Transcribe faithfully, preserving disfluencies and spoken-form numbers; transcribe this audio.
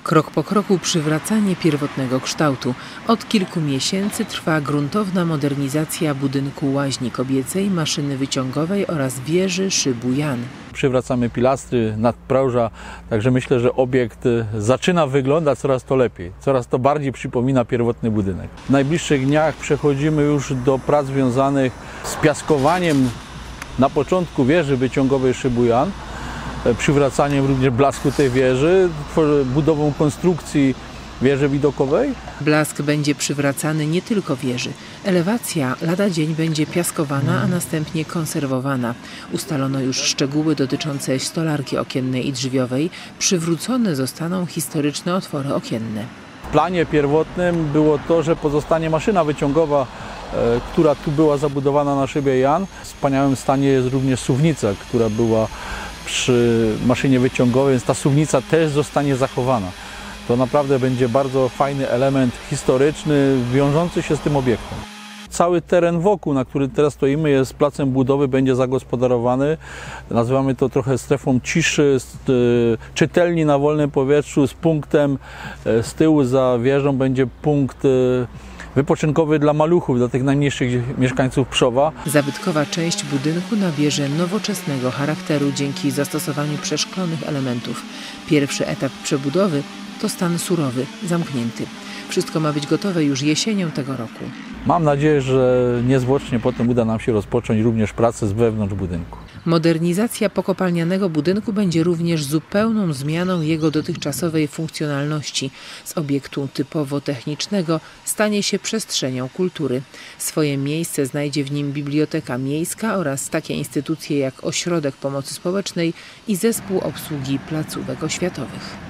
Krok po kroku przywracanie pierwotnego kształtu. Od kilku miesięcy trwa gruntowna modernizacja budynku łaźni kobiecej, maszyny wyciągowej oraz wieży szybu Jan. Przywracamy pilastry, nadproża, także myślę, że obiekt zaczyna wyglądać coraz to lepiej, coraz to bardziej przypomina pierwotny budynek. W najbliższych dniach przechodzimy już do prac związanych z piaskowaniem na początku wieży wyciągowej szybu Jan, przywracaniem również blasku tej wieży, budową konstrukcji wieży widokowej. Blask będzie przywracany nie tylko wieży. Elewacja lada dzień będzie piaskowana, a następnie konserwowana. Ustalono już szczegóły dotyczące stolarki okiennej i drzwiowej. Przywrócone zostaną historyczne otwory okienne. W planie pierwotnym było to, że pozostanie maszyna wyciągowa, która tu była zabudowana na szybie Jan. W wspaniałym stanie jest również suwnica, która była przy maszynie wyciągowej, więc ta suwnica też zostanie zachowana. To naprawdę będzie bardzo fajny element historyczny, wiążący się z tym obiektem. Cały teren wokół, na którym teraz stoimy, jest placem budowy, będzie zagospodarowany. Nazywamy to trochę strefą ciszy, czytelni na wolnym powietrzu, z punktem z tyłu za wieżą będzie punkt wypoczynkowy dla maluchów, dla tych najmniejszych mieszkańców Przowa. Zabytkowa część budynku nabierze nowoczesnego charakteru dzięki zastosowaniu przeszklonych elementów. Pierwszy etap przebudowy to stan surowy, zamknięty. Wszystko ma być gotowe już jesienią tego roku. Mam nadzieję, że niezwłocznie potem uda nam się rozpocząć również pracę z wewnątrz budynku. Modernizacja pokopalnianego budynku będzie również zupełną zmianą jego dotychczasowej funkcjonalności. Z obiektu typowo technicznego stanie się przestrzenią kultury. Swoje miejsce znajdzie w nim biblioteka miejska oraz takie instytucje jak Ośrodek Pomocy Społecznej i Zespół Obsługi Placówek Oświatowych.